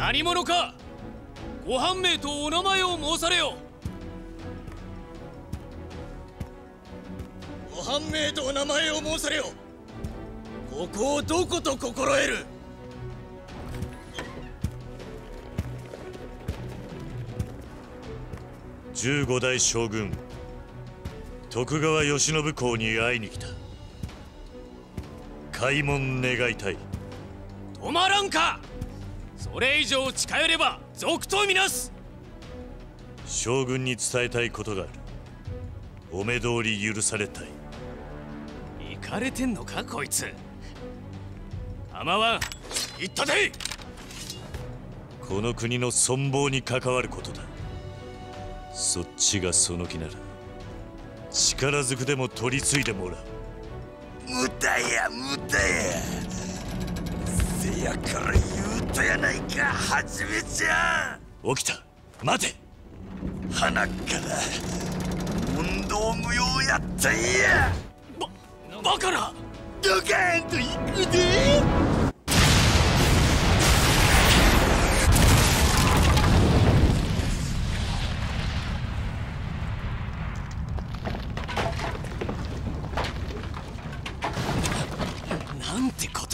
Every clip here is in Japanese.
何者か、ご判明とお名前を申されよ。 ご判明とお名前を申されよ。ここをどこと心得る。 15代将軍徳川慶喜公に会いに来た。開門願いたい。 止まらんか。それ以上近寄れば賊とみなす。 将軍に伝えたいことがある。お目通り許されたい。 行かれてんのかこいつ。構わん、言ったで。 この国の存亡に関わることだ。そっちがその気なら力ずくでも取り継いでもらう。 無駄や無駄や。せやから言うたやないか、はじめちゃん。 起きた。待て。 鼻から問答無用やったんや。 バカな。 ドカーンといくで。 なんてこと。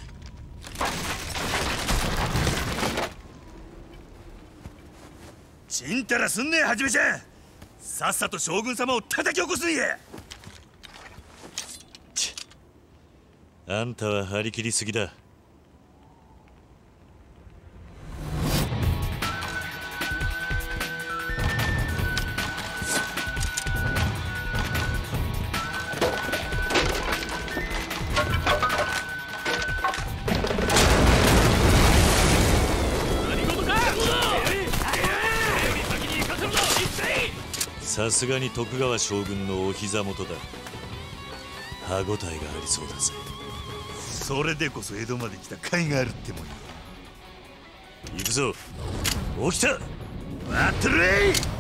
ちんたらすんねえ、はじめちゃん。さっさと将軍様を叩き起こすんや。 あんたは張り切りすぎだ。さすがに徳川将軍のお膝元だ。歯応えがありそうだぜ。 それでこそ江戸まで来た甲斐があるってもんや。 行くぞ。起きた。 待ってるれい。